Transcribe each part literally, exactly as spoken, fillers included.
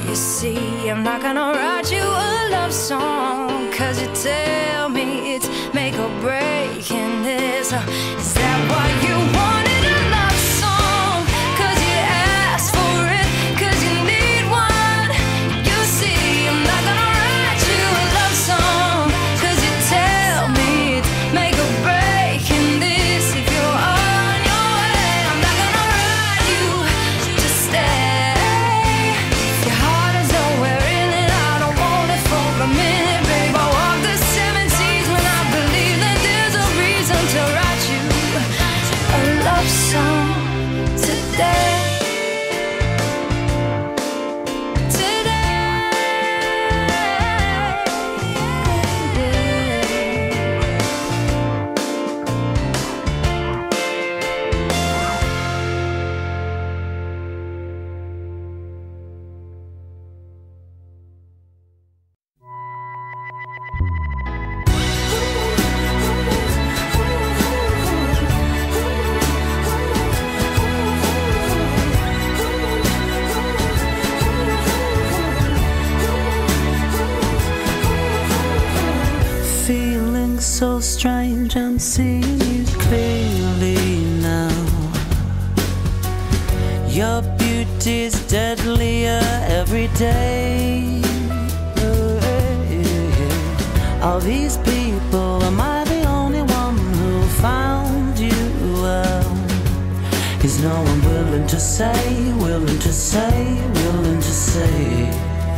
You see, I'm not gonna write you a love song, cause you tell me it's make or break in this. uh, Is that why you wanted a love song? Cause you asked for it, cause you need one. You see, I'm not gonna write you a love song, cause you tell me it's make or break in this. If you're on your way, I'm not gonna write you to stay. Your heart is nowhere in it, I don't want it for a minute, babe. I walk the seven seas when I believe that there's a reason to write you a love song today. Feeling so strange, I'm seeing you clearly now. Your beauty's deadlier every day. All these people, am I the only one who found you well? Is no one willing to say, willing to say, willing to say?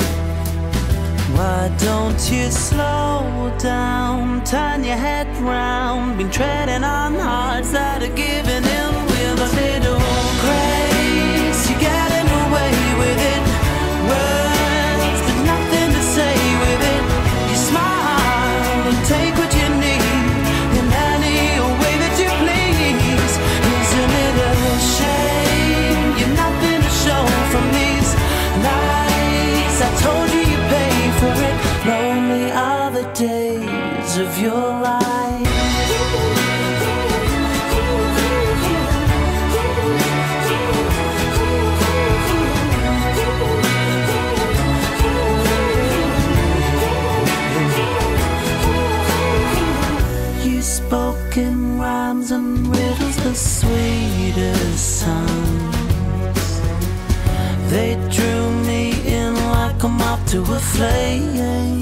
Why don't you slow down, turn your head round? Been treading on hearts that are giving in with a little grace. You're getting away with it. Words, but nothing to say with it. You smile and take what you need in any way that you please. Isn't it a shame you've nothing to show from these lies? I told you you pay for it. Lonely are the days of your life. You spoke in rhymes and riddles, the sweetest sounds. They drew me in like a moth to a flame.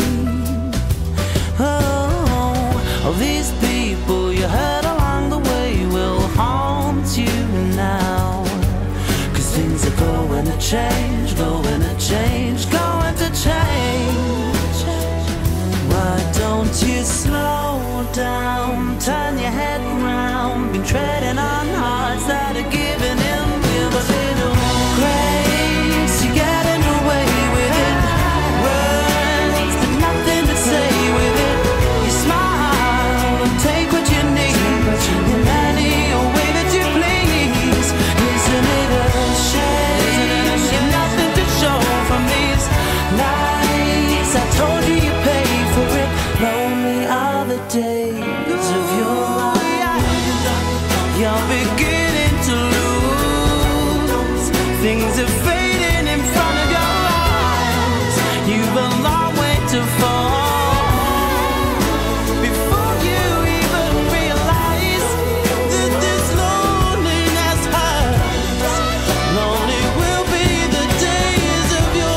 Oh, all these people you heard along the way will haunt you now. Cause things are going to change, going to change, going to change. Why don't you slow down, turn your head round? Been treading on hearts that are giving in with a little grace. You're getting away with it. Words, but nothing to say with it. You smile and take what you need in any way that you please. Isn't it a shame you've nothing to show from these lies? I told you you pay for it. Lonely are the days of your life. You're beginning to lose. Things are fading in front of your eyes. You've a long way to fall before you even realize that this loneliness hurts. Lonely will be the days of your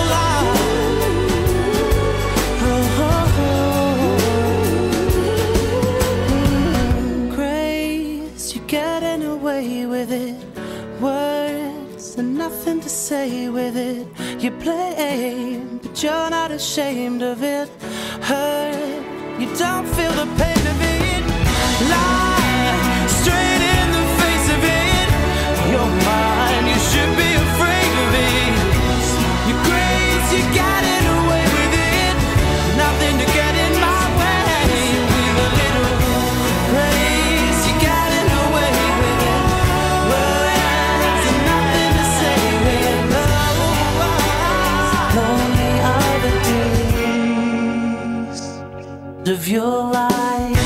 life. Grace, you're getting away with it. Words and nothing to say with it. You play, but you're not ashamed of it. Hurt, you don't feel the pain of it. Lie straight in the face of it. You're mine, you should be afraid of it. Your grace, you got it away with it. Nothing to get in my way. With a little grace, you got it away with it. Words and nothing to say with it. Lonely are the days of your life.